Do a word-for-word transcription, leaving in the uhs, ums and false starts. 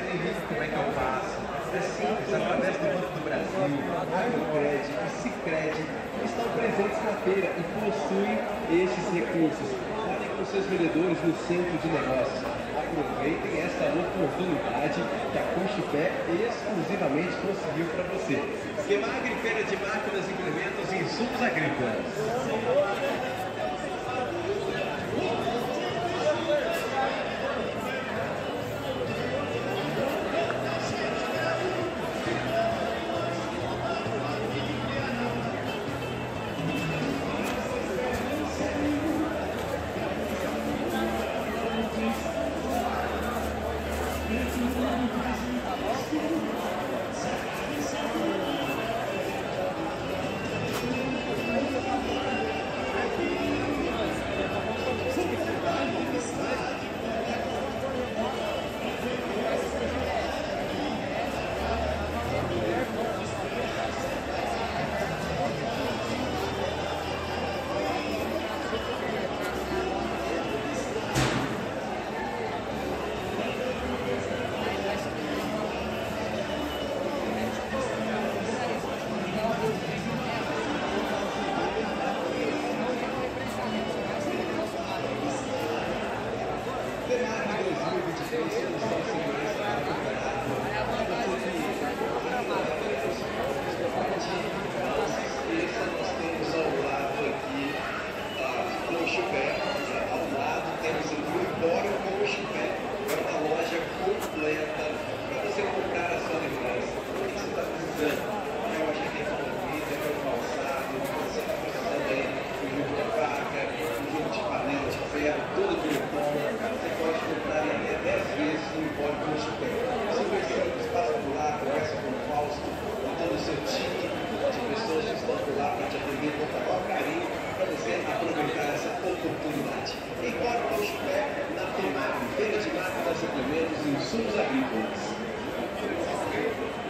Henrique, como é que eu faço? É simples, através do Banco do Brasil, Agrocred e Sicredi estão presentes na feira e possuem estes recursos. Falem com seus vendedores no centro de negócios. Aproveitem esta oportunidade que a Conchipé exclusivamente conseguiu para você. Quemagre, feira de máquinas, implementos e insumos agrícolas. Feira de máquinas, suplementos e insumos agrícolas.